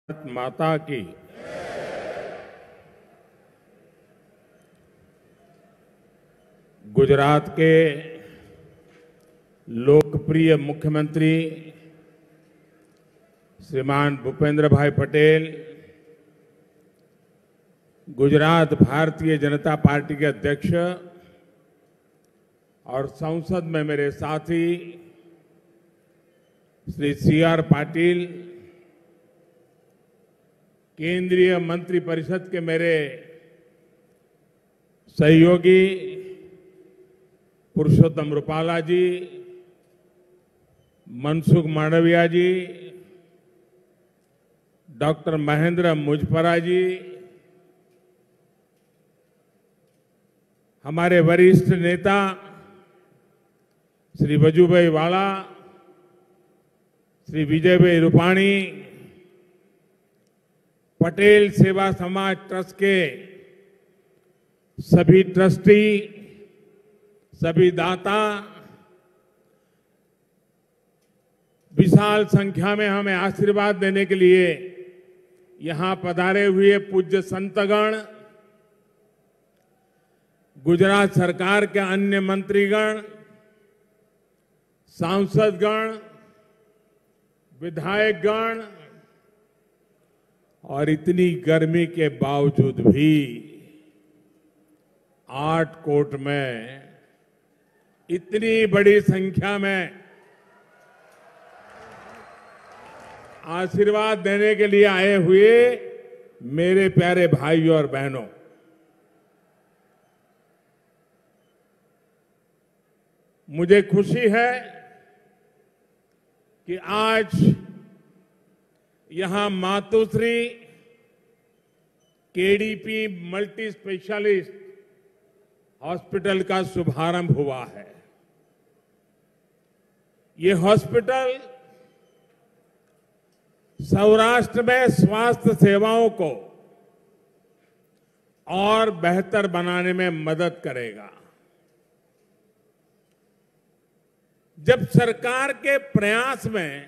भारत माता की। गुजरात के लोकप्रिय मुख्यमंत्री श्रीमान भूपेंद्र भाई पटेल, गुजरात भारतीय जनता पार्टी के अध्यक्ष और संसद में मेरे साथी श्री सी.आर. पाटिल, केंद्रीय मंत्रिपरिषद के मेरे सहयोगी पुरुषोत्तम रूपाला जी, मनसुख मांडविया जी, डॉक्टर महेंद्र मुजपरा जी, हमारे वरिष्ठ नेता श्री वजूभाई वाला, श्री विजयभाई रूपाणी, पटेल सेवा समाज ट्रस्ट के सभी ट्रस्टी, सभी दाता, विशाल संख्या में हमें आशीर्वाद देने के लिए यहां पधारे हुए पूज्य संतगण, गुजरात सरकार के अन्य मंत्रीगण, सांसदगण, विधायकगण और इतनी गर्मी के बावजूद भी आटकोट में इतनी बड़ी संख्या में आशीर्वाद देने के लिए आए हुए मेरे प्यारे भाइयों और बहनों, मुझे खुशी है कि आज यहां Matoshri KDP multi specialist hospital का शुभारंभ हुआ है। ये हॉस्पिटल सौराष्ट्र में स्वास्थ्य सेवाओं को और बेहतर बनाने में मदद करेगा। जब सरकार के प्रयास में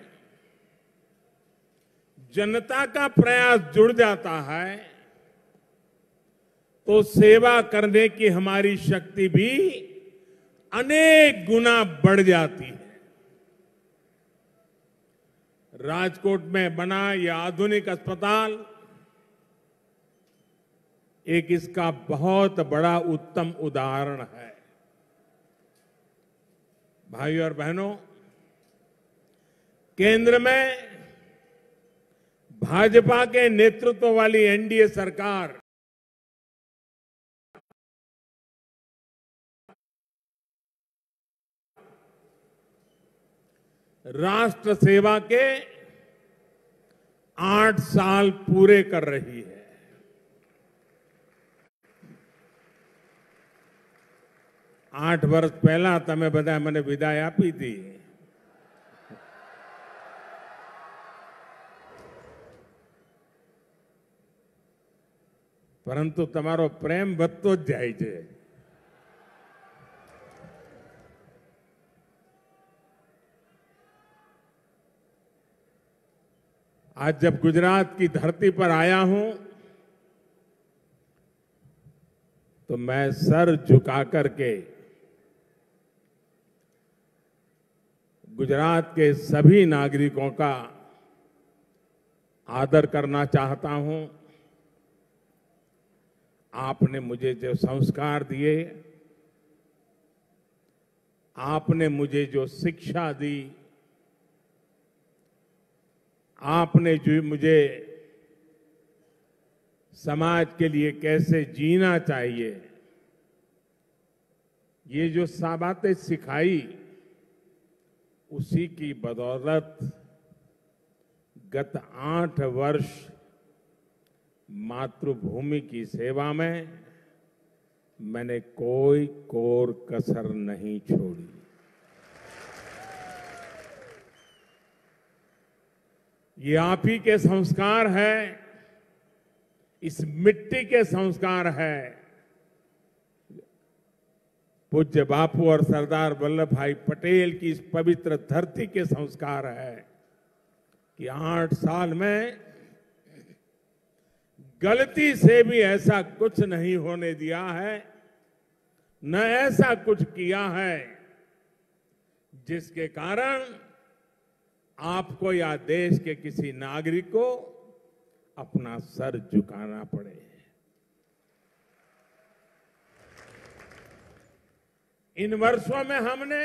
जनता का प्रयास जुड़ जाता है तो सेवा करने की हमारी शक्ति भी अनेक गुना बढ़ जाती है। राजकोट में बना यह आधुनिक अस्पताल एक इसका बहुत बड़ा उत्तम उदाहरण है। भाइयों और बहनों, केंद्र में भाजपा के नेतृत्व वाली एनडीए सरकार राष्ट्र सेवा के 8 साल पूरे कर रही है। आठ वर्ष पहला તમે બધા મને વિદાય આપી હતી, પરંતુ તમારો પ્રેમ વધતો જ જાય છે। आज जब गुजरात की धरती पर आया हूं तो मैं सर झुका करके गुजरात के सभी नागरिकों का आदर करना चाहता हूं। आपने मुझे जो संस्कार दिए, आपने मुझे जो शिक्षा दी, आपने जो मुझे समाज के लिए कैसे जीना चाहिए, ये जो बातें सिखाई, उसी की बदौलत गत 8 वर्ष मातृभूमि की सेवा में मैंने कोई कोर कसर नहीं छोड़ी। ये आप ही के संस्कार है, इस मिट्टी के संस्कार है। पूज्य बापू और सरदार वल्लभ भाई पटेल की इस पवित्र धरती के संस्कार है कि 8 साल में गलती से भी ऐसा कुछ नहीं होने दिया है, न ऐसा कुछ किया है जिसके कारण आपको या देश के किसी नागरिक को अपना सर झुकाना पड़े। इन वर्षों में हमने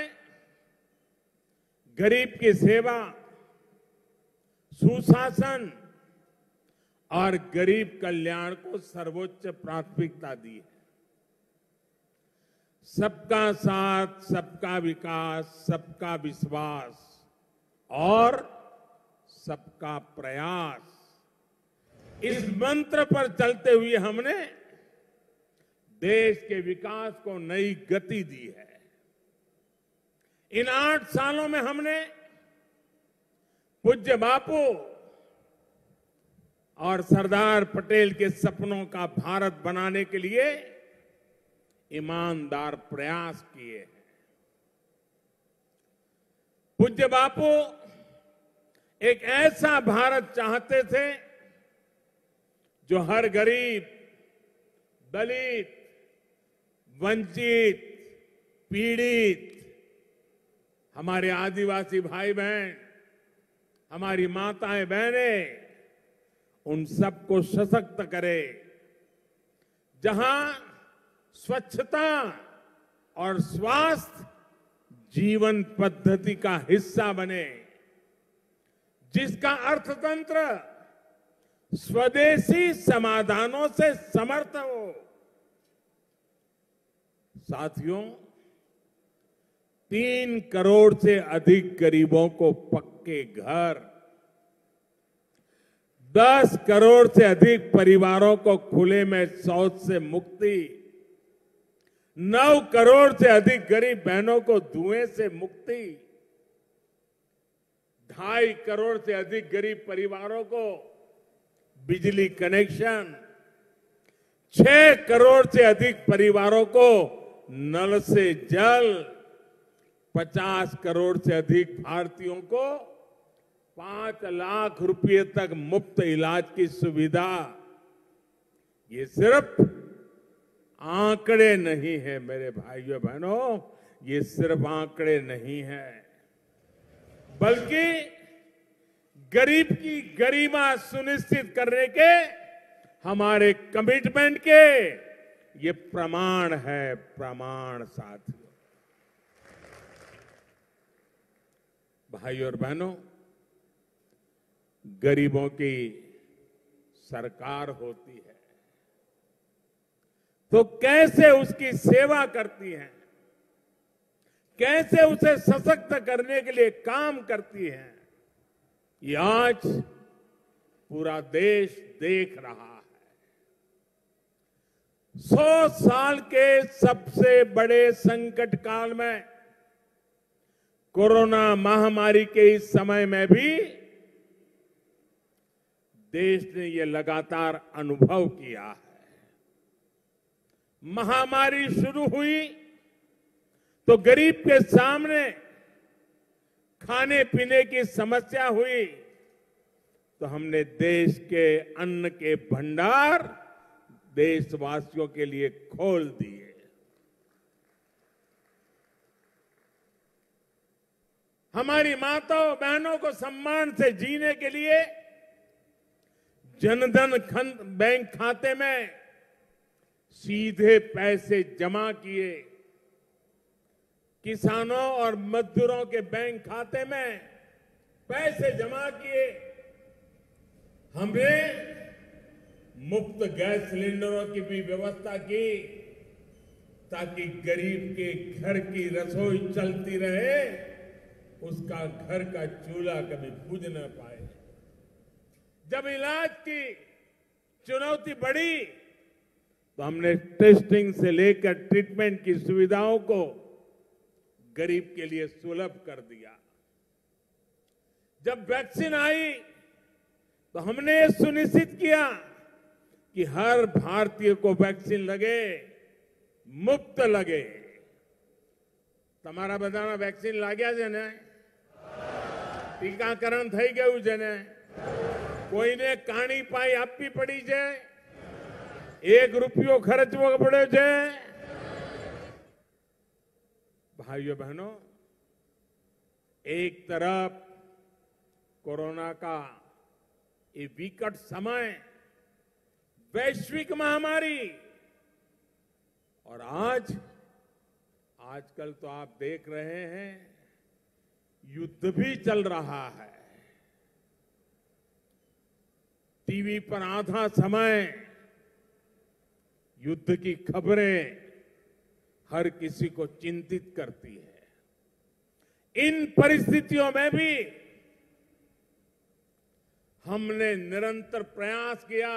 गरीब की सेवा, सुशासन और गरीब कल्याण को सर्वोच्च प्राथमिकता दी है। सबका साथ, सबका विकास, सबका विश्वास और सबका प्रयास, इस मंत्र पर चलते हुए हमने देश के विकास को नई गति दी है। इन 8 सालों में हमने पूज्य बापू और सरदार पटेल के सपनों का भारत बनाने के लिए ईमानदार प्रयास किए हैं। पूज्य बापू एक ऐसा भारत चाहते थे जो हर गरीब, दलित, वंचित, पीड़ित, हमारे आदिवासी भाई बहन, हमारी माताएं बहनें, उन सबको सशक्त करे। जहां स्वच्छता और स्वास्थ्य जीवन पद्धति का हिस्सा बने, जिसका अर्थतंत्र स्वदेशी समाधानों से समर्थ हो। साथियों, 3 करोड़ से अधिक गरीबों को पक्के घर, 10 करोड़ से अधिक परिवारों को खुले में शौच से मुक्ति, 9 करोड़ से अधिक गरीब बहनों को धुएं से मुक्ति, 2.5 करोड़ से अधिक गरीब परिवारों को बिजली कनेक्शन, 6 करोड़ से अधिक परिवारों को नल से जल, 50 करोड़ से अधिक भारतीयों को 5 लाख रुपए तक मुफ्त इलाज की सुविधा। ये सिर्फ आंकड़े नहीं है मेरे भाइयों बहनों, ये सिर्फ आंकड़े नहीं है, बल्कि गरीब की गरिमा सुनिश्चित करने के हमारे कमिटमेंट के ये प्रमाण है, प्रमाण। साथियों, भाइयों और बहनों, गरीबों की सरकार होती है तो कैसे उसकी सेवा करती है, कैसे उसे सशक्त करने के लिए काम करती है, ये आज पूरा देश देख रहा है। 100 साल के सबसे बड़े संकट काल में, कोरोना महामारी के इस समय में भी देश ने ये लगातार अनुभव किया है। महामारी शुरू हुई तो गरीब के सामने खाने पीने की समस्या हुई तो हमने देश के अन्न के भंडार देशवासियों के लिए खोल दिए। हमारी माताओं बहनों को सम्मान से जीने के लिए जनधन बैंक खाते में सीधे पैसे जमा किए, किसानों और मजदूरों के बैंक खाते में पैसे जमा किए, हमने मुफ्त गैस सिलेंडरों की भी व्यवस्था की ताकि गरीब के घर की रसोई चलती रहे, उसका घर का चूल्हा कभी बुझ न पाए। जब इलाज की चुनौती बढ़ी तो हमने टेस्टिंग से लेकर ट्रीटमेंट की सुविधाओं को गरीब के लिए सुलभ कर दिया। जब वैक्सीन आई तो हमने ये सुनिश्चित किया कि हर भारतीय को वैक्सीन लगे, मुफ्त लगे। તમારા બધાના વેક્સિન લાગ્યા છે ને? ટીકાકરણ થઈ ગયું છે ને? કોઈને કાણી પાઈ આપવી પડી છે? ₹1 ખર્ચવો પડ્યો છે। भाइयों बहनों, एक तरफ कोरोना का ये विकट समय, वैश्विक महामारी, और आजकल तो आप देख रहे हैं युद्ध भी चल रहा है। टीवी पर आधा समय युद्ध की खबरें हर किसी को चिंतित करती है। इन परिस्थितियों में भी हमने निरंतर प्रयास किया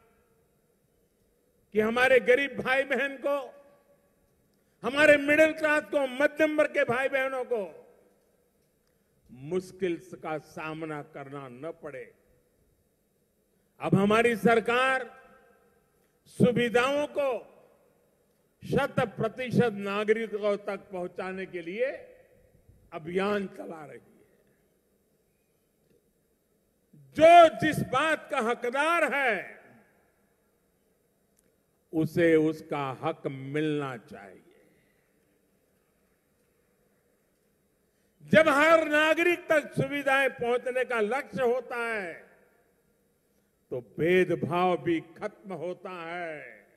कि हमारे गरीब भाई बहन को, हमारे मिडिल क्लास को, मध्यम वर्ग के भाई बहनों को मुश्किल का सामना करना न पड़े। अब हमारी सरकार सुविधाओं को 100% नागरिकों तक पहुंचाने के लिए अभियान चला रही है। जो जिस बात का हकदार है उसे उसका हक मिलना चाहिए। जब हर नागरिक तक सुविधाएं पहुंचने का लक्ष्य होता है तो भेदभाव भी खत्म होता है,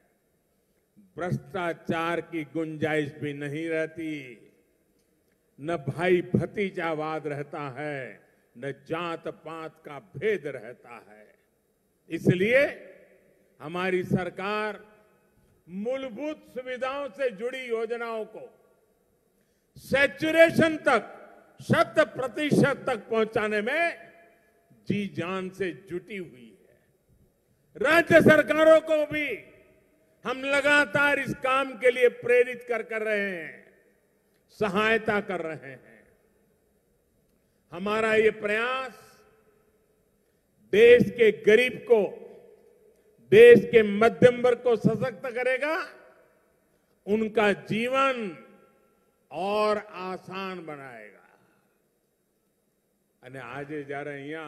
भ्रष्टाचार की गुंजाइश भी नहीं रहती, न भाई भतीजावाद रहता है, न जात पात का भेद रहता है। इसलिए हमारी सरकार मूलभूत सुविधाओं से जुड़ी योजनाओं को सैचुरेशन तक, 100% तक पहुंचाने में जी जान से जुटी हुई है। राज्य सरकारों को भी हम लगातार इस काम के लिए प्रेरित कर रहे हैं, सहायता कर रहे हैं। हमारा ये प्रयास देश के गरीब को, देश के मध्यम वर्ग को सशक्त करेगा, उनका जीवन और आसान बनाएगा। અને આજે જ્યારે અહીંયા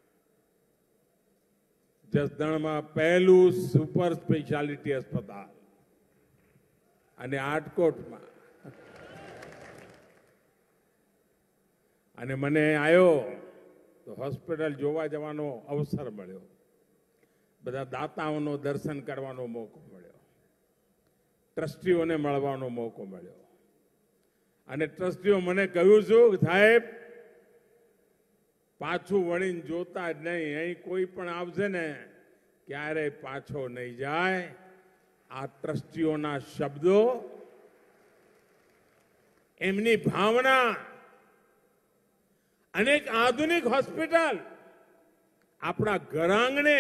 જસદણમાં પહેલું સુપર સ્પેશિયાલિટી अस्पताल અને આટકોટમાં, અને મને આવ્યો તો હોસ્પિટલ જોવા જવાનો અવસર મળ્યો, બધા દાતાઓનો દર્શન કરવાનો મોકો મળ્યો, ટ્રસ્ટીઓને મળવાનો મોકો મળ્યો, અને ટ્રસ્ટીઓ મને કહ્યું છું કે સાહેબ પાછું વળીને જોતા જ નહીં, અહીં કોઈ પણ આવશે ને ક્યારે પાછો નહીં જાય। આ ટ્રસ્ટીઓના શબ્દો, એમની ભાવના, અનેક આધુનિક હોસ્પિટલ આપણા ઘર આંગણે,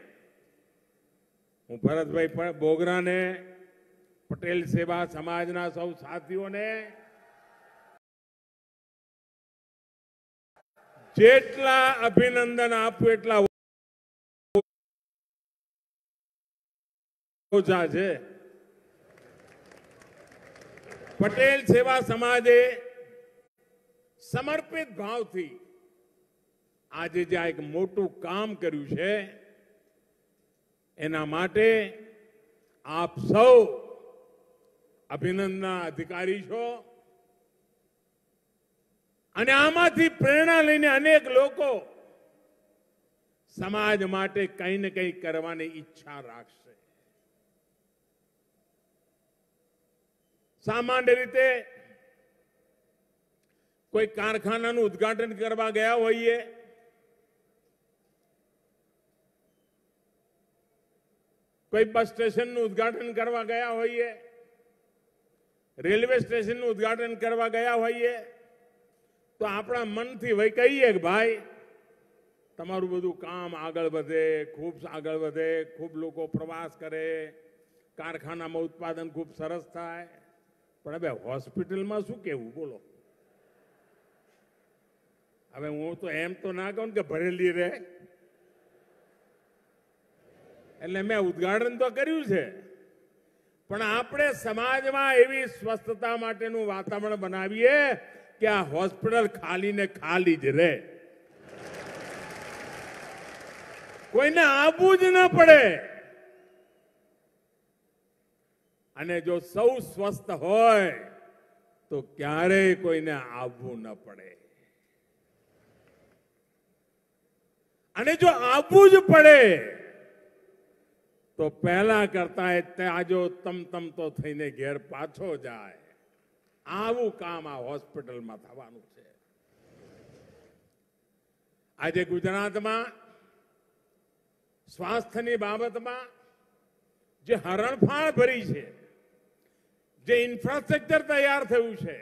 હું ભરતભાઈ બોગરાને, પટેલ સેવા સમાજના સૌ સાથીઓને જેટલા અભિનંદન આપું એટલા ઓછા છે। પટેલ સેવા સમાજે સમર્પિત ભાવથી આજે જે એક મોટું કામ કર્યું છે એના માટે આપ સૌ અભિનંદનના અધિકારી છો, અને આમાંથી પ્રેરણા લઈને અનેક લોકો સમાજ માટે કંઈ ને કંઈ કરવાની ઈચ્છા રાખશે। સામાન્ય રીતે કોઈ કારખાનાનું ઉદ્ઘાટન કરવા ગયા હોઈએ, કોઈ બસ સ્ટેશનનું ઉદ્ઘાટન કરવા ગયા હોઈએ, રેલવે સ્ટેશનનું ઉદ્ઘાટન કરવા ગયા હોઈએ, તો આપણા મનથી વહી કહીએ કે ભાઈ તમારું બધું કામ આગળ વધે, ખૂબ આગળ વધે, ખૂબ લોકો પ્રવાસ કરે, કારખાનામાં ઉત્પાદન ખૂબ સરસ થાય। પણ હવે હોસ્પિટલમાં શું કહેવું બોલો? હવે હું તો એમ તો ના કહું કે ભરેલી રહે, એટલે મેં ઉદ્ઘાટન તો કર્યું છે, પણ આપણે સમાજમાં એવી સ્વસ્થતા માટેનું વાતાવરણ બનાવીએ કે આ હોસ્પિટલ ખાલી ને ખાલી જ રહે, કોઈને આવવું જ ન પડે। અને જો સૌ સ્વસ્થ હોય તો ક્યારેય કોઈને આવવું ન પડે. અને જો આવવું જ પડે તો પહેલા કરતા તાજો તમતમતો થઈને ઘેર પાછો જાય. આવું કામ આ હોસ્પિટલમાં થવાનું છે. આજે ગુજરાતમાં સ્વાસ્થ્યની બાબતમાં જે હરણફાળ ભરી છે, જે ઇન્ફ્રાસ્ટ્રક્ચર તૈયાર થયું છે,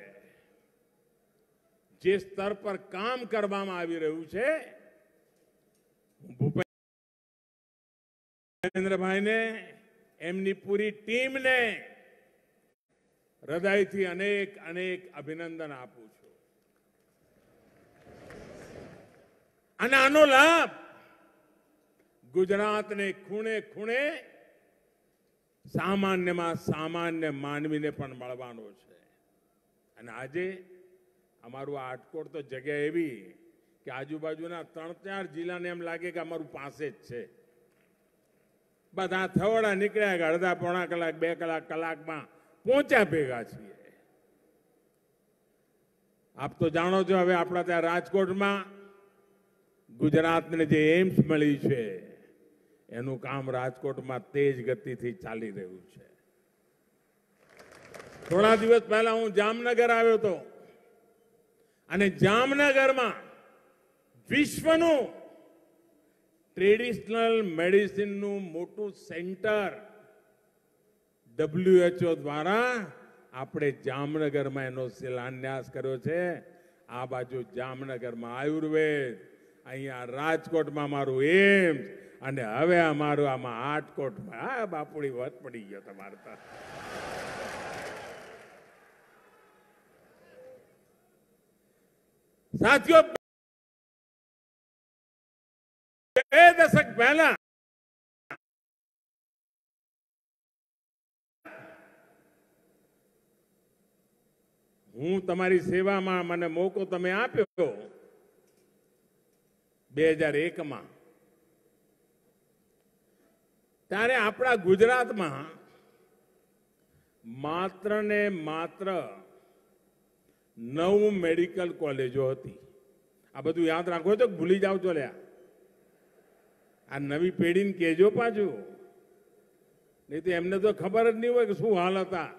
જે સ્તર પર કામ કરવામાં આવી રહ્યું છે, ભૂપેન્દ્રભાઈને એમની પૂરી ટીમને હૃદયથી અનેક અનેક અભિનંદન આપું છું. અને આનો લાભ ગુજરાતને ખૂણે ખૂણે સામાન્યમાં સામાન્ય માનવીને પણ મળવાનો છે. અને આજે અમારું આટકોટ તો જગ્યા એવી કે આજુબાજુના 3-4 જિલ્લાને એમ લાગે કે અમારું પાસે જ છે. બધા થવડા નીકળ્યા કે અડધા પોણા કલાક 2 કલાકમાં પહોંચ્યા ભેગા છીએ. આપ તો જાણો છો હવે આપણા ત્યાં રાજકોટમાં ગુજરાતને જે એમ્સ મળી છે એનું કામ રાજકોટમાં તેજ ગતિથી ચાલી રહ્યું છે. થોડા દિવસ પહેલા હું જામનગર આવ્યો હતો અને જામનગરમાં વિશ્વનું ટ્રેડિશનલ મેડિસિનનું મોટું સેન્ટર WHO દ્વારા આપણે જામનગરમાં એનો શિલાન્યાસ કર્યો છે. આ બાજુ જામનગરમાં આયુર્વેદ, અહીંયા રાજકોટમાં મારું એમ્સ અને હવે અમારું આમાં આટકોટમાં. આ બાપુડી વત પડી ગયો તમારે તો. સાથીઓ, 2 દશક પહેલા હું તમારી સેવામાં મને મોકો તમે આપ્યો 2001માં. ત્યારે આપણા ગુજરાતમાં માત્ર ને માત્ર 9 મેડિકલ કોલેજો હતી. આ બધું યાદ રાખો તો ભૂલી જાવ છો લ્યા. આ નવી પેઢીને કહેજો પાછું, નહીં તો એમને તો ખબર જ નહીં હોય કે શું હાલ હતા.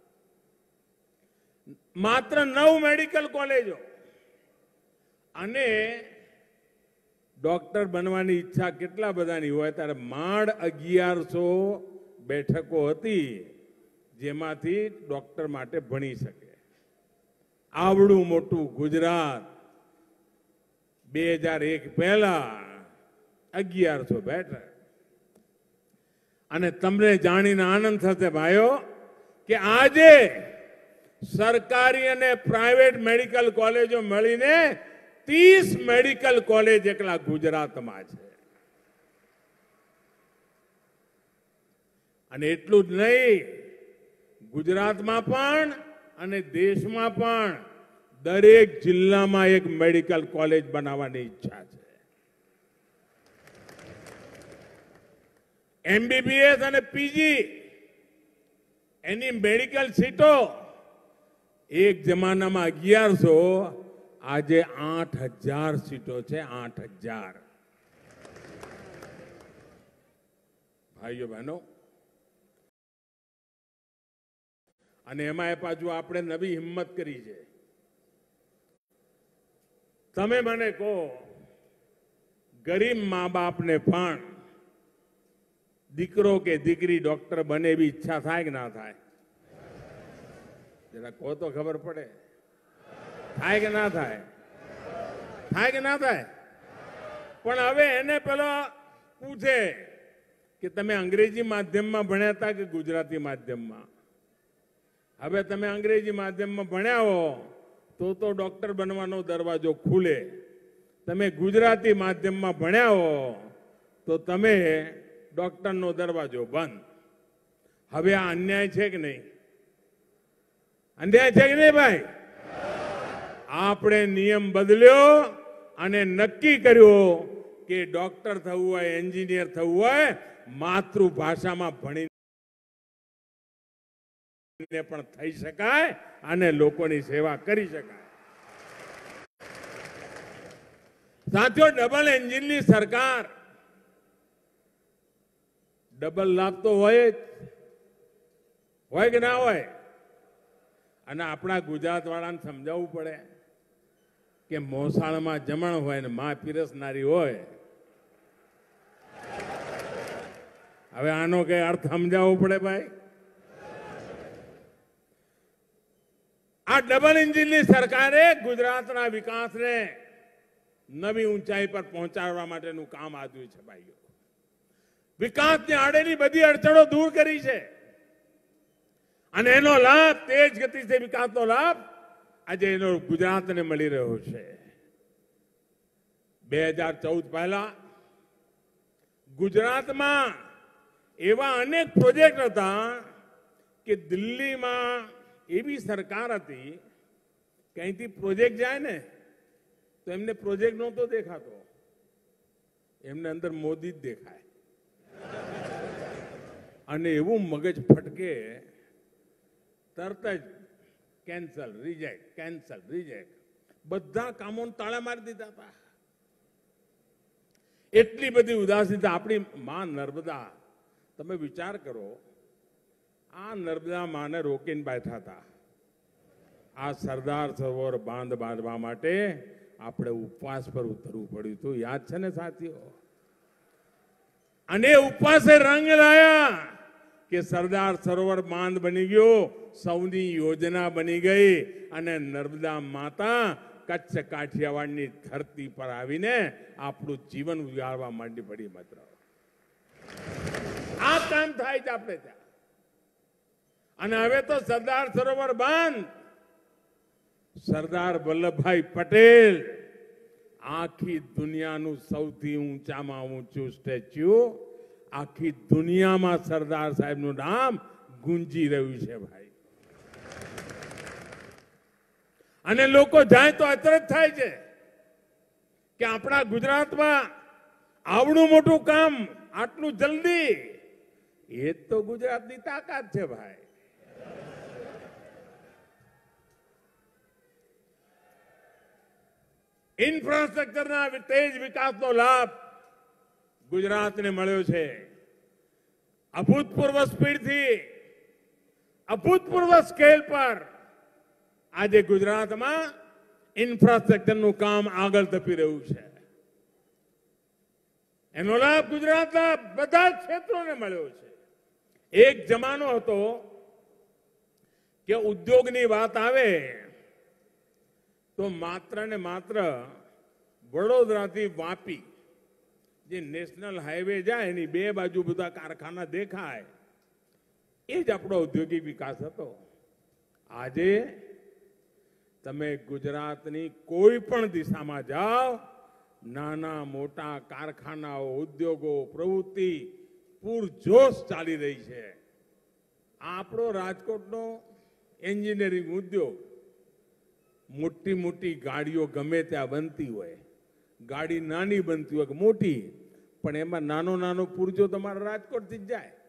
માત્ર 9 મેડિકલ કોલેજો અને ડોક્ટર બનવાની ઈચ્છા કેટલા બધાની હોય ત્યારે માંડ 1100 બેઠકો હતી જેમાંથી ડોક્ટર માટે ભણી શકે. આવડું મોટું ગુજરાત 2001 પહેલા 1100 બેઠક. અને તમને જાણીને આનંદ થશે ભાઈઓ કે આજે સરકારી અને પ્રાઇવેટ મેડિકલ કોલેજો મળીને 30 મેડિકલ કોલેજ એકલા ગુજરાતમાં છે. અને એટલું જ નહીં, ગુજરાતમાં પણ અને દેશમાં પણ દરેક જિલ્લામાં એક મેડિકલ કોલેજ બનાવવાની ઈચ્છા છે. MBBS અને PG એની મેડિકલ સીટો એક જમાનામાં 1100, આજે 8000 સીટો છે. 8000. ભાઈઓ બહેનો, અને એમાં પાછું આપણે નવી હિંમત કરી છે. તમે મને કહો, ગરીબ મા બાપને પણ દીકરો કે દીકરી ડોક્ટર બને એવી ઈચ્છા થાય કે ના થાય? જરા કહો તો ખબર પડે. થાય કે ના થાય? થાય કે ના થાય? પણ હવે એને પેલો પૂછે કે તમે અંગ્રેજી માધ્યમમાં ભણ્યા હતા કે ગુજરાતી માધ્યમમાં? હવે તમે અંગ્રેજી માધ્યમમાં ભણ્યા હો તો ડોક્ટર બનવાનો દરવાજો ખુલે. તમે ગુજરાતી માધ્યમમાં ભણ્યા હો તો તમે ડોક્ટરનો દરવાજો બંધ. હવે આ અન્યાય છે કે નહીં? અન્યાય છે કે નહીં ભાઈ? આપણે નિયમ બદલ્યો અને નક્કી કર્યું કે ડોક્ટર થવું હોય, એન્જિનિયર થવું હોય, માતૃભાષામાં ભણી ને પણ થઈ શકાય અને લોકોની સેવા કરી શકાય. સાથીઓ, ડબલ એન્જિનની સરકાર, ડબલ લાભ તો હોય કે ના હોય? અને આપણા ગુજરાત વાળાને સમજાવવું પડે કે મોસાળમાં જમણ હોય ને માં પીરસનારી હોય. હવે આનો કઈ અર્થ સમજાવવો પડે ભાઈ. આ ડબલ એન્જિનની સરકારે ગુજરાતના વિકાસને નવી ઊંચાઈ પર પહોંચાડવા માટેનું કામ આપ્યું છે ભાઈઓ. વિકાસની આડેની બધી અડચણો દૂર કરી છે અને એનો લાભ, તેજ ગતિથી વિકાસનો લાભ આજે એનો ગુજરાતને મળી રહ્યો છે. 2014 પહેલા ગુજરાતમાં એવા અનેક પ્રોજેક્ટ હતા કે દિલ્હીમાં એવી સરકાર હતી કે અહીંથી પ્રોજેક્ટ જાય ને તો એમને પ્રોજેક્ટ નહોતો દેખાતો, એમને અંદર મોદી જ દેખાય. અને એવું મગજ ફટકે, તરત જ કેન્સલ, રિજેક્ટ, કેન્સલ, રિજેક્ટ, બધા કામોને તાળા મારી દીધા હતા. એટલી બધી ઉદાસીનતા. આપણી માં નર્મદા, તમે વિચાર કરો, આ નર્મદા માને રોકીને બેઠા હતા. આ સરદાર સરોવર બાંધ બાંધવા માટે આપણે ઉપવાસ પર ઉતરવું પડ્યું હતું, યાદ છે ને સાથીઓ? અને ઉપવાસે રંગ લાયા કે સરદાર સરોવર બાંધ બની ગયો, સૌની યોજના બની ગઈ અને નર્મદા માતા કચ્છ કાઠિયાવાડની ધરતી પર આવીને આપણું જીવન ઉજાળવા માંડી પડી. માત્ર આ કામ થાય છે આપણે ત્યાં. અને હવે તો સરદાર સરોવર બાંધ, સરદાર વલ્લભભાઈ પટેલ, આખી દુનિયાનું સૌથી ઊંચામાં ઊંચું સ્ટેચ્યુ, આખી દુનિયામાં સરદાર સાહેબનું નામ ગુંજી રહ્યું છે ભાઈ. અને લોકો જાય તો અચરજ થાય છે કે આપણા ગુજરાતમાં આવડું મોટું કામ આટલું જલ્દી, એ તો ગુજરાતની તાકાત છે ભાઈ. ઇન્ફ્રાસ્ટ્રક્ચરના તેજ વિકાસનો લાભ ગુજરાતને મળ્યો છે. અભૂતપૂર્વ સ્પીડથી, અભૂતપૂર્વ સ્કેલ પર આજે ગુજરાતમાં ઇન્ફ્રાસ્ટ્રક્ચરનું કામ આગળ ધપી રહ્યું છે. એનો લાભ ગુજરાતના બધા ક્ષેત્રોને મળ્યો છે. એક જમાનો હતો કે ઉદ્યોગની વાત આવે તો માત્ર ને માત્ર વડોદરાથી વાપી જે નેશનલ હાઈવે જાય એની બે બાજુ બધા કારખાના દેખાય, એ જ આપણો ઔદ્યોગિક વિકાસ હતો. આજે તમે ગુજરાતની કોઈ પણ દિશામાં જાઓ, નાના મોટા કારખાનાઓ, ઉદ્યોગો, પ્રવૃત્તિ પૂરજોશ ચાલી રહી છે. આપણો રાજકોટનો એન્જિનિયરિંગ ઉદ્યોગ, મોટી મોટી ગાડીઓ ગમે ત્યાં બનતી હોય, ગાડી નાની બનતી હોય કે મોટી, પણ એમાં નાનો નાનો પુરજો તમારા રાજકોટથી જ જાય.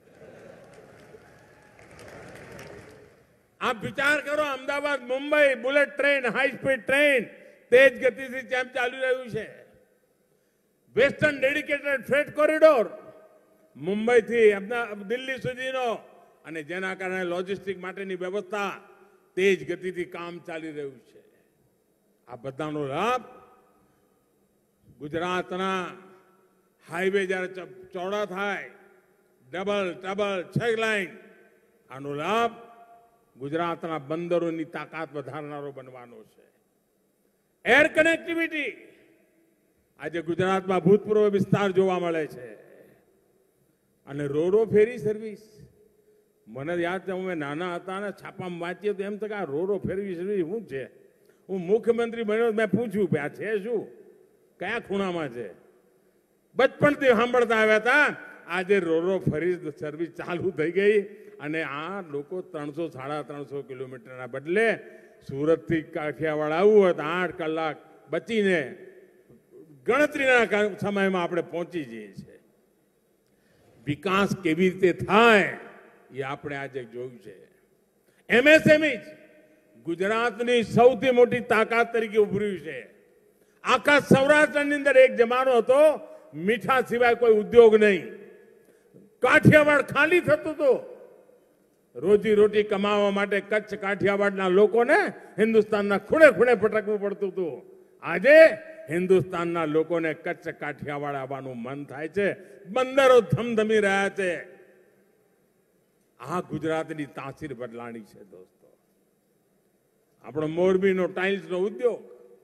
આપ વિચાર કરો, Ahmedabad Mumbai bullet train, high speed train તેજ ગતિથી જેમ ચાલી રહ્યું છે. વેસ્ટર્ન ડેડિકેટેડ ફ્રેટ કોરિડોર મુંબઈથી દિલ્હી સુધીનો, અને જેના કારણે લોજિસ્ટિક માટેની વ્યવસ્થા તેજ ગતિથી કામ ચાલી રહ્યું છે. આ બધાનો લાભ ગુજરાતના હાઈવે જ્યારે ચોડા થાય, ડબલ ટ્રબલ 6 લાઈન, આનો લાભ ગુજરાતના બંદરોની તાકાત વધારનારો બનવાનો છે. એર કનેક્ટિવિટી, આજે ગુજરાતમાં ભૂતપૂર્વ વિસ્તાર જોવા મળે છે. અને રોરો ફેરી સર્વિસ, મને યાદ છે, અમે નાના હતા ને છાપામાં વાંચીએ તો એમ થાય કે આ રોરો ફેરી સર્વિસ શું છે. હું મુખ્યમંત્રી બન્યો, મેં પૂછ્યું કે આ છે શું, કયા ખૂણામાં છે. બચપણથી સાંભળતા આવ્યા હતા. આજે રોરો ફેરી સર્વિસ ચાલુ થઈ ગઈ અને આ લોકો 300-350 કિલોમીટરના બદલે સુરતથી કાઠિયાવાડ આવવું હોય તો 8 કલાક બચીને ગણતરીના સમયમાં આપણે પહોંચી જઈએ છીએ. વિકાસ કેવી રીતે થાય એ આપણે આજે જોયું છે. એમએસએમઈ ગુજરાતની સૌથી મોટી તાકાત તરીકે ઉભર્યું છે. આખા સૌરાષ્ટ્રની અંદર એક જમાનો હતો મીઠા સિવાય કોઈ ઉદ્યોગ નહીં. કાઠિયાવાડ ખાલી થતું હતું. રોજી રોટી કમાવા માટે કચ્છ કાઠિયાવાડના લોકોને હિન્દુસ્તાનના ખૂણે ખૂણે ભટકવું પડતું હતું. આજે હિન્દુસ્તાનના લોકોને કચ્છ કાઠિયાવાડ આવવાનું મન થાય છે. બંદરો ધમધમી રહ્યા છે. આ ગુજરાતની તાસીર બદલાણી છે દોસ્તો. આપણો મોરબીનો ટાઇલ્સનો ઉદ્યોગ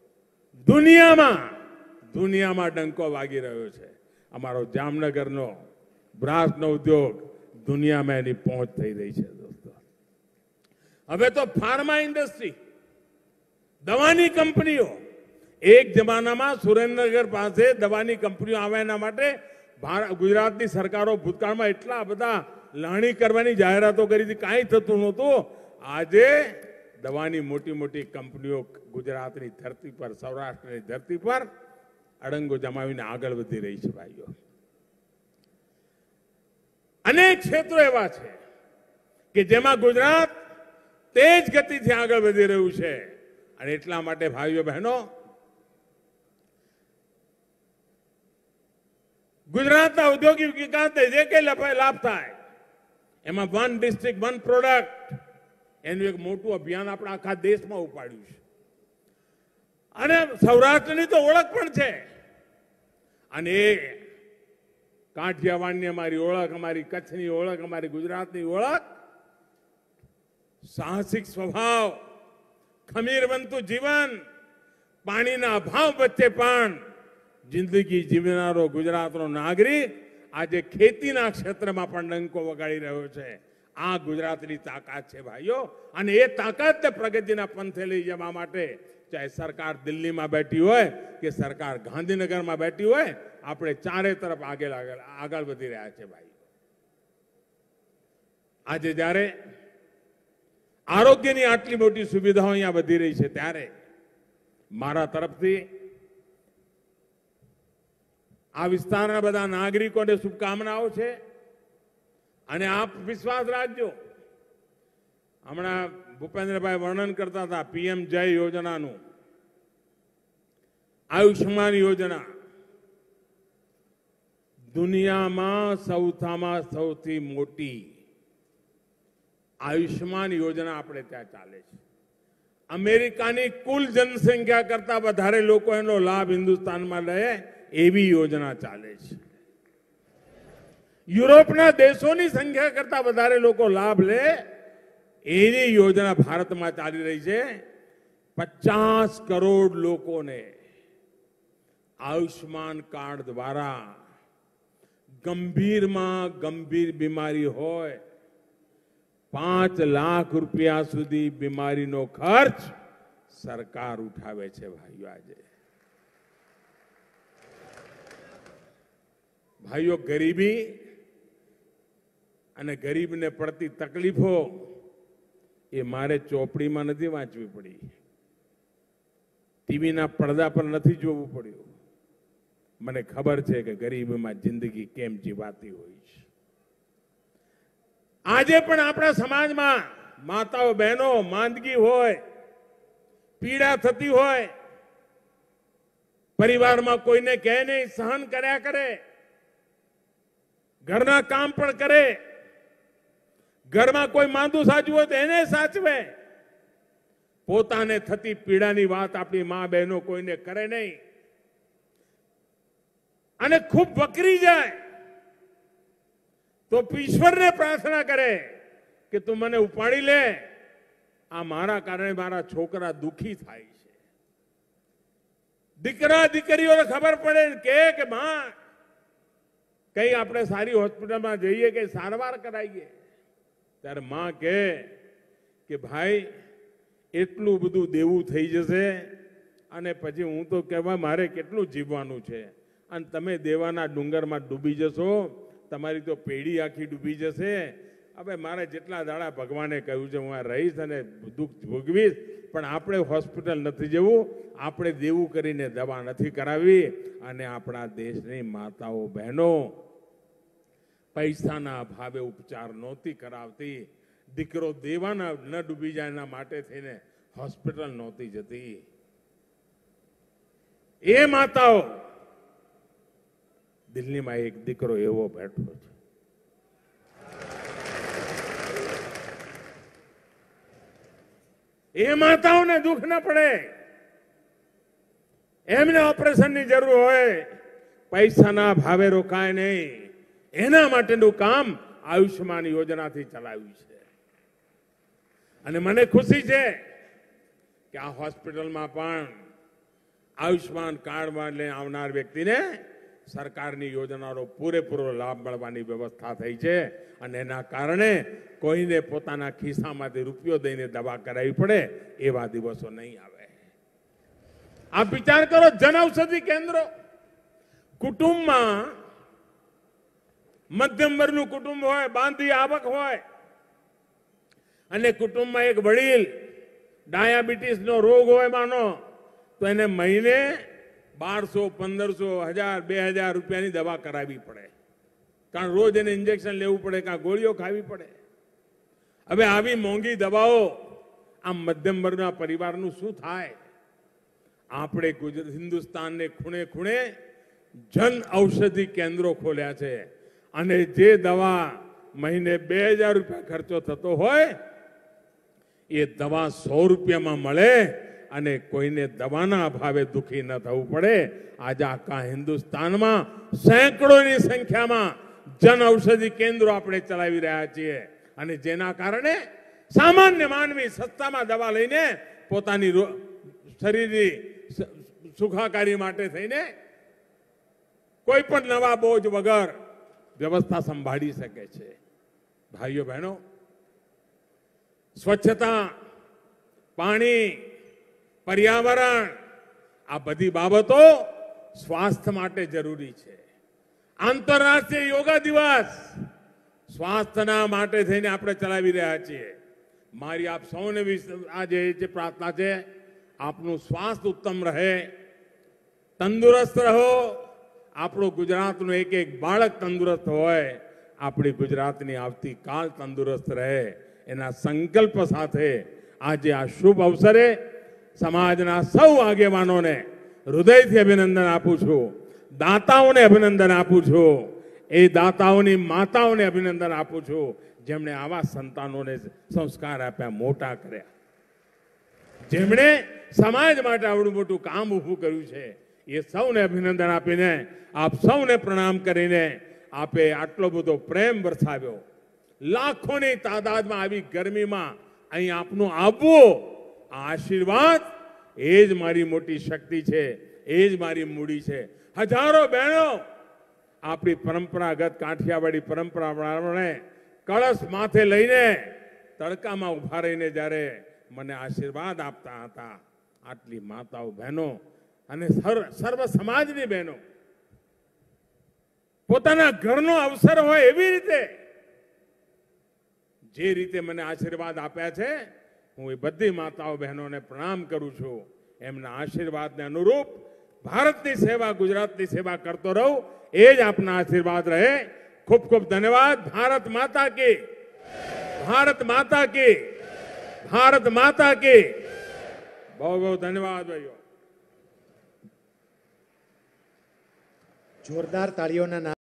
દુનિયામાં ડંકો વાગી રહ્યો છે. અમારો જામનગરનો બ્રાસનો ઉદ્યોગ દુનિયામાં એની પહોંચ થઈ રહી છે દોસ્તો. હવે તો ફાર્મા ઇન્ડસ્ટ્રી, દવાની કંપનીઓ, એક જમાનામાં સુરેન્દ્રનગર પાસે દવાની કંપનીઓ આવે એના માટે ગુજરાતની સરકારો ભૂતકાળમાં એટલા બધા લાણી કરવાની જાહેરાતો કરી હતી, કાંઈ થતું નહોતું. આજે દવાની મોટી મોટી કંપનીઓ ગુજરાતની ધરતી પર, સૌરાષ્ટ્રની ધરતી પર અડંગો જમાવીને આગળ વધી રહી છે ભાઈઓ. અનેક ક્ષેત્રો એવા છે કે જેમાં ગુજરાત તેજ ગતિથી આગળ વધી રહ્યું છે. અને એટલા માટે ભાઈઓ બહેનો, ગુજરાતના ઔદ્યોગિક વિકાસને જે કંઈ લાભ થાય એમાં વન ડિસ્ટ્રિક્ટ વન પ્રોડક્ટ એનું એક મોટું અભિયાન આપણે આખા દેશમાં ઉપાડ્યું છે. અને સૌરાષ્ટ્રની તો ઓળખ પણ છે. અને એ કાઠિયાવાડની અમારી ઓળખ, અમારી કચ્છની ઓળખ, અમારી ગુજરાતની ઓળખ સાહસિક સ્વભાવ, ખમીરવંતું જીવન, પાણીના અભાવ વચ્ચે પણ જિંદગી જીવનારો ગુજરાતનો નાગરિક આજે ખેતીના ક્ષેત્રમાં પણ ડંકો વગાડી રહ્યો છે. આ ગુજરાતની તાકાત છે ભાઈઓ. અને એ તાકાતને પ્રગતિના પંથે લઈ જવા માટે ચાહે સરકાર દિલ્હીમાં બેઠી હોય કે સરકાર ગાંધીનગરમાં બેઠી હોય, આપણે ચારે તરફ આગળ વધી રહ્યા છે ભાઈ. આજે જ્યારે આરોગ્યની આટલી મોટી સુવિધાઓ અહીંયા વધી રહી છે, ત્યારે મારા તરફથી આ વિસ્તારના બધા નાગરિકોને શુભકામનાઓ છે. અને આપ વિશ્વાસ રાખજો, હમણાં ભૂપેન્દ્રભાઈ વર્ણન કરતા હતા પીએમ જય યોજનાનું, આયુષ્માન યોજના દુનિયામાં સૌથી મોટી આયુષ્માન યોજના આપણે ત્યાં ચાલે છે. અમેરિકાની કુલ જનસંખ્યા કરતા વધારે લોકો એનો લાભ હિન્દુસ્તાનમાં લે એવી યોજના ચાલે છે. યુરોપના દેશોની સંખ્યા કરતા વધારે લોકો લાભ લે એની યોજના ભારતમાં ચાલી રહી છે. 50 કરોડ લોકોને આયુષ્માન કાર્ડ દ્વારા ગંભીરમાં ગંભીર બીમારી હોય 5 લાખ રૂપિયા સુધી બીમારીનો ખર્ચ સરકાર ઉઠાવે છે ભાઈઓ. આજે ભાઈઓ, ગરીબી અને ગરીબને પડતી તકલીફો એ મારે ચોપડીમાં નથી વાંચવી પડી, ટીવીના પડદા પર નથી જોવું પડ્યું. મને ખબર છે કે ગરીબીમાં જિંદગી કેમ જીવાતી હોય છે. આજે પણ આપણા સમાજમાં માતાઓ બહેનો માંદગી હોય, પીડા થતી હોય, પરિવારમાં કોઈને કહે નહીં, સહન કર્યા કરે, ઘરના કામ પણ કરે, ઘરમાં કોઈ માંદું સાચવું હોય તો એને સાચવે. પોતાને થતી પીડાની વાત આપણી મા બહેનો કોઈને કરે નહીં. અને ખૂબ વકરી જાય તો ઈશ્વરને પ્રાર્થના કરે કે તું મને ઉપાડી લે, આ મારા કારણે મારા છોકરા દુખી થાય છે. દીકરા દીકરીઓને ખબર પડે કે માં કઈ આપણે સારી હોસ્પિટલમાં જઈએ કે સારવાર કરાવીએ, ત્યારે માં કે ભાઈ એટલું બધું દેવું થઈ જશે અને પછી હું તો કહેવા મારે કેટલું જીવવાનું છે, અને તમે દેવાના ડુંગરમાં ડૂબી જશો, તમારી તો પેઢી આખી ડૂબી જશે. હવે મારે જેટલા દાડા ભગવાને કહ્યું છે હું આ રહીશ અને દુઃખ ભોગવીશ, પણ આપણે હોસ્પિટલ નથી જવું, આપણે દેવું કરીને દવા નથી કરાવી. અને આપણા દેશની માતાઓ બહેનો પૈસાના અભાવે ઉપચાર નહોતી કરાવતી, દીકરો દેવાના ન ડૂબી જાય એના માટે થઈને હોસ્પિટલ નહોતી જતી. એ માતાઓ, દિલ્હીમાં એક દીકરો એવો બેઠો છે. એ માતાઓને દુઃખ ન પડે, એમને ઓપરેશનની જરૂર હોય, પૈસાના ભાવે રોકાય નહીં, એના માટેનું કામ આયુષ્યમાન યોજનાથી ચલાવ્યું છે. અને મને ખુશી છે કે આ હોસ્પિટલમાં પણ આયુષ્યમાન કાર્ડમાં લઈને આવનાર વ્યક્તિને સરકારની યોજનાનો પૂરેપૂરો લાભ મળવાની વ્યવસ્થા થઈ છે. અને એના કારણે કોઈને પોતાના ખિસ્સામાંથી રૂપિયો દઈને દવા કરાવવી પડે એવા દિવસો નહીં આવે. આપ વિચાર કરો, જનઔષધિ કેન્દ્રો, કુટુંબમાં મધ્યમ વર્ગનું કુટુંબ હોય, બાંધી આવક હોય, અને કુટુંબમાં એક વડીલ ડાયાબિટીસનો રોગ હોય માનો, તો એને મહિને 1200, 1500, 1000, 2000 રૂપિયાની દવા કરાવવી પડે. કારણ રોજ એને ઇન્જેક્શન લેવું પડે, કાં ગોળીઓ ખાવી પડે. હવે આવી મોંઘી દવાઓ આમ મધ્યમ વર્ગના પરિવારનું શું થાય? આપણે હિન્દુસ્તાનને ખૂણે ખૂણે જન ઔષધિ કેન્દ્રો ખોલ્યા છે. અને જે દવા મહિને 2000 રૂપિયા ખર્ચો થતો હોય, એ દવા 100 રૂપિયામાં મળે અને કોઈને દવાના અભાવે દુઃખી ન થવું પડે. આજે આખા હિન્દુસ્તાનમાં સેંકડોની સંખ્યામાં જન ઔષધિ કેન્દ્રો આપણે ચલાવી રહ્યા છીએ. અને જેના કારણે સામાન્ય માનવી સસ્તામાં દવા લઈને પોતાની શરીરની સુખાકારી માટે થઈને કોઈ પણ નવા બોજ વગર વ્યવસ્થા સંભાળી શકે છે. ભાઈઓ બહેનો, સ્વચ્છતા, પાણી, પર્યાવરણ, આ બધી બાબતો સ્વાસ્થ્ય માટે જરૂરી છે. આંતરરાષ્ટ્રીય યોગા દિવસ સ્વાસ્થ્યના માટે થઈને આપણે ચલાવી રહ્યા છીએ. મારી આપ સૌને આજે જે પ્રાર્થના છે, આપનું સ્વાસ્થ્ય ઉત્તમ રહે, તંદુરસ્ત રહો. આપણું ગુજરાતનું એક એક બાળક તંદુરસ્ત હોય, આપણી ગુજરાતની આવતીકાલ તંદુરસ્ત રહે, એના સંકલ્પ સાથે આજે આ શુભ અવસરે સમાજના સૌ આગેવાનોને હૃદયથી અભિનંદન આપું છું. દાતાઓને અભિનંદન આપું છું. એ દાતાઓની માતાઓને અભિનંદન આપું છું, જેમણે આવા સંતાનોને સંસ્કાર આપ્યા, મોટા કર્યા, જેમણે સમાજ માટે આવડું મોટું કામ ઊભું કર્યું છે. એ સૌને અભિનંદન આપીને, આપ સૌને પ્રણામ કરીને આપે આટલો બધો પ્રેમ વરસાવ્યો. લાખોની તાદાદમાં આવી ગરમીમાં અહીં આપનું આવવું, આ આશીર્વાદ, એ જ મારી મોટી શક્તિ છે, એ જ મારી મૂડી છે. હજારો બહેનો આપણી પરંપરાગત કાઠિયાવાડી પરંપરા પ્રમાણે કળશ માથે લઈને તડકામાં ઉભા રહીને જ્યારે મને આશીર્વાદ આપતા હતા, આટલી માતાઓ, બહેનો અને સર્વ સમાજની બહેનો પોતાના ઘરનો અવસર હોય એવી રીતે જે રીતે મને આશીર્વાદ આપ્યા છે, હું એ બધી માતાઓ બહેનોને પ્રણામ કરું છું. એમના આશીર્વાદને અનુરૂપ ભારતની સેવા, ગુજરાતની સેવા કરતો રહું, એ જ આપના આશીર્વાદ રહે. ખૂબ ખૂબ ધન્યવાદ. ભારત માતા કી, ભારત માતા કી, ભારત માતા કી. બહુ બહુ ધન્યવાદ ભાઈઓ. જોરદાર તાળીઓના